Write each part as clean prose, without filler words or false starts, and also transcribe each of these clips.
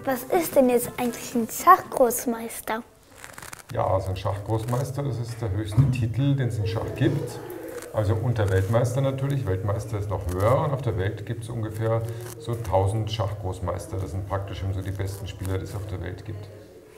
Was ist denn jetzt eigentlich ein Schachgroßmeister? Ja, also ein Schachgroßmeister, das ist der höchste Titel, den es im Schach gibt. Also unter Weltmeister natürlich, Weltmeister ist noch höher und auf der Welt gibt es ungefähr so 1000 Schachgroßmeister. Das sind praktisch so die besten Spieler, die es auf der Welt gibt.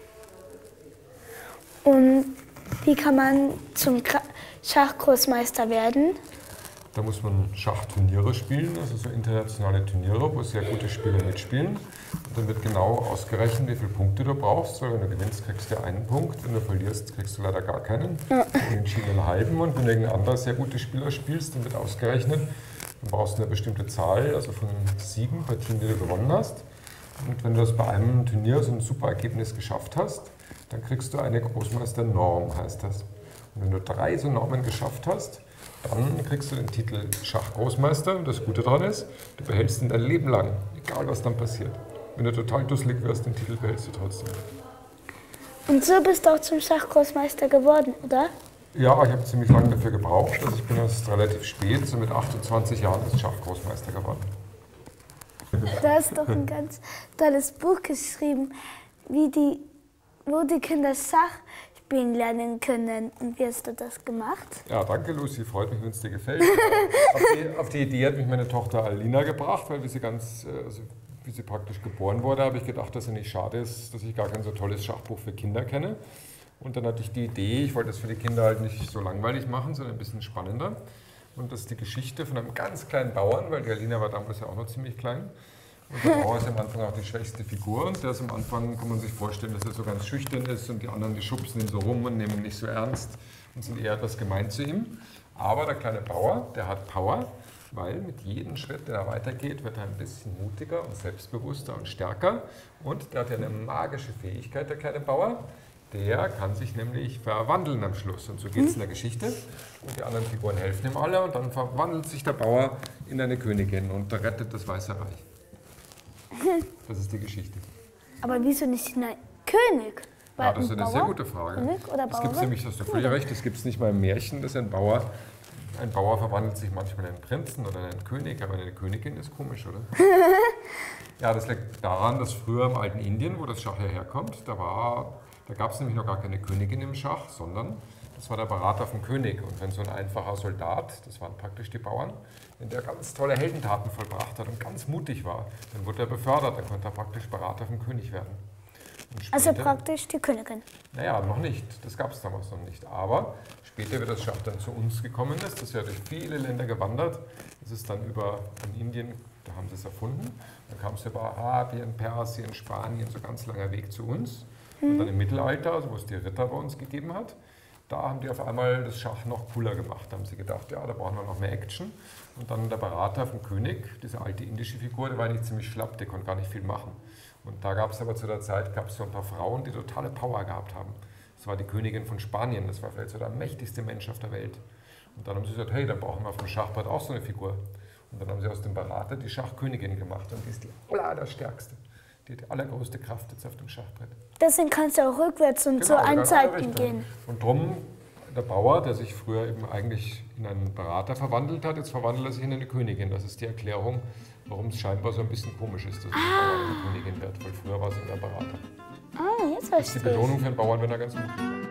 Und wie kann man zum Schachgroßmeister werden? Da muss man Schachturniere spielen, also so internationale Turniere, wo sehr gute Spieler mitspielen. Und dann wird genau ausgerechnet, wie viele Punkte du brauchst. Weil wenn du gewinnst, kriegst du einen Punkt. Wenn du verlierst, kriegst du leider gar keinen. Unentschieden einen halben. Und wenn du irgendein anderer sehr guter Spieler spielst, dann wird ausgerechnet, dann brauchst du eine bestimmte Zahl, also von 7 Partien, die du gewonnen hast. Und wenn du das bei einem Turnier so ein super Ergebnis geschafft hast, dann kriegst du eine Großmeisternorm, heißt das. Und wenn du 3 so Normen geschafft hast, dann kriegst du den Titel Schachgroßmeister. Und das Gute daran ist, du behältst ihn dein Leben lang, egal was dann passiert. Wenn du total dusselig wirst, den Titel behältst du trotzdem. Und so bist du auch zum Schachgroßmeister geworden, oder? Ja, ich habe ziemlich lange dafür gebraucht. Also ich bin erst relativ spät, so mit 28 Jahren, als Schachgroßmeister geworden. Du hast doch ein ganz tolles Buch geschrieben, wo die Kinder Schach spielen lernen können. Und wie hast du das gemacht? Ja, danke Lucy, freut mich, wenn es dir gefällt. Auf die Idee hat mich meine Tochter Alina gebracht, weil wie sie praktisch geboren wurde, habe ich gedacht, dass es nicht schade ist, dass ich gar kein so tolles Schachbuch für Kinder kenne. Und dann hatte ich die Idee, ich wollte das für die Kinder halt nicht so langweilig machen, sondern ein bisschen spannender. Und das ist die Geschichte von einem ganz kleinen Bauern, weil die Alina war damals ja auch noch ziemlich klein. Und der Bauer ist am Anfang auch die schwächste Figur. Und der ist am Anfang, kann man sich vorstellen, dass er so ganz schüchtern ist und die anderen, die schubsen ihn so rum und nehmen ihn nicht so ernst und sind eher etwas gemein zu ihm. Aber der kleine Bauer, der hat Power, weil mit jedem Schritt, der weitergeht, wird er ein bisschen mutiger und selbstbewusster und stärker. Und der hat ja eine magische Fähigkeit, der kleine Bauer. Der kann sich nämlich verwandeln am Schluss. Und so geht es in der Geschichte. Und die anderen Figuren helfen ihm alle. Und dann verwandelt sich der Bauer in eine Königin und rettet das Weiße Reich. Das ist die Geschichte. Aber wieso nicht ein König? Ja, das ist eine sehr gute Frage. Das gibt es nämlich, hast du völlig recht, das gibt es nicht mal im Märchen, dass ein Bauer verwandelt sich manchmal in einen Prinzen oder in einen König, aber eine Königin ist komisch, oder? Ja, das liegt daran, dass früher im alten Indien, wo das Schach herkommt, da gab es nämlich noch gar keine Königin im Schach, sondern das war der Berater vom König. Und wenn so ein einfacher Soldat, das waren praktisch die Bauern, wenn der ganz tolle Heldentaten vollbracht hat und ganz mutig war, dann wurde er befördert, dann konnte er praktisch Berater vom König werden. Später, also praktisch die Königin? Naja, noch nicht. Das gab es damals noch nicht. Aber später, wie das Schach dann zu uns gekommen ist, das ist ja durch viele Länder gewandert. Das ist dann in Indien, da haben sie es erfunden. Dann kam es über Arabien, Persien, Spanien, so ganz langer Weg zu uns. Und dann im Mittelalter, also wo es die Ritter bei uns gegeben hat, da haben die auf einmal das Schach noch cooler gemacht. Da haben sie gedacht, ja, da brauchen wir noch mehr Action. Und dann der Berater vom König, diese alte indische Figur, der war eigentlich ziemlich schlapp, der konnte gar nicht viel machen. Und da gab es aber zu der Zeit so ein paar Frauen, die totale Power gehabt haben. Das war die Königin von Spanien, das war vielleicht so der mächtigste Mensch auf der Welt. Und dann haben sie gesagt, hey, da brauchen wir auf dem Schachbrett auch so eine Figur. Und dann haben sie aus dem Berater die Schachkönigin gemacht und die ist die allerstärkste. Die hat die allergrößte Kraft jetzt auf dem Schachbrett. Deswegen kannst du auch rückwärts und zu Anzeigen gehen. Und drum, der Bauer, der sich früher eben eigentlich in einen Berater verwandelt hat, jetzt verwandelt er sich in eine Königin. Das ist die Erklärung, warum es scheinbar so ein bisschen komisch ist, dass ein Bauer eine Königin wird. Weil früher war es immer ein Berater. Ah, jetzt verstehe ich. Das ist die Belohnung für einen Bauern, wenn er ganz mutig ist.